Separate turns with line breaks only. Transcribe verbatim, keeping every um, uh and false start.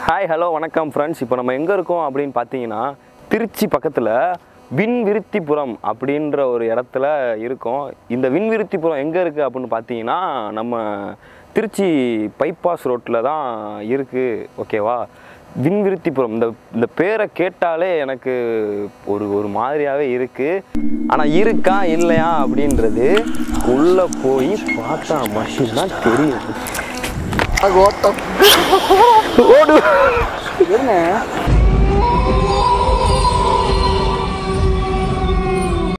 Hi hello வணக்கம் friends. இப்போ நம்ம எங்கே இருக்கோம் அப்படின்னு பார்த்தீங்கன்னா திருச்சி பக்கத்தில் விண்விருத்திபுரம் அப்படின்ற ஒரு இடத்துல இருக்கோம். இந்த விண்விருத்திபுரம் எங்கே இருக்குது அப்படின்னு பார்த்தீங்கன்னா நம்ம திருச்சி பைபாஸ் ரோட்டில் தான் இருக்குது. ஓகேவா? விண்விருத்திபுரம் இந்த இந்த பேரை கேட்டாலே எனக்கு ஒரு ஒரு மாதிரியாகவே இருக்குது. ஆனால் இருக்கா இல்லையா அப்படின்றது உள்ளே போய் பார்த்தா மட்டும்தான் தெரியும்.
ஓட்டம்
ஓடு
என்ன